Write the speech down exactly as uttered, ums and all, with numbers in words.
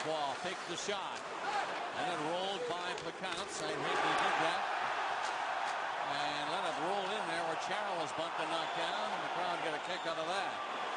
Brossoit faked the shot and then rolled by Placounts. I think he did that and let it roll in there where Charles bumped and knocked down, and the crowd get a kick out of that.